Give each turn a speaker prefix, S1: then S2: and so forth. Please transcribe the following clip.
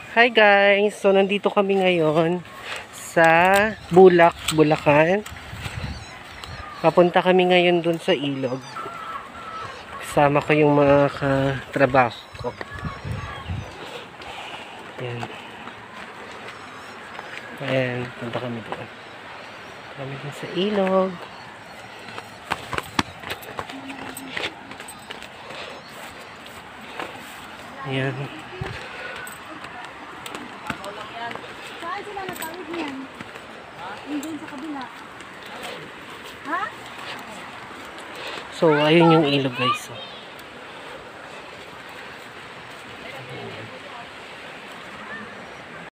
S1: Hi guys! So nandito kami ngayon sa Bulacan. Papunta kami ngayon dun sa ilog. Kasama ko yung mga katrabaho ko. Ayan. Ayan, punta kami doon. Kami dun sa ilog. Ayan.
S2: Saan sila natawid niyan? Doon sa kabila. Ha?
S1: So, ayun yung ilog guys.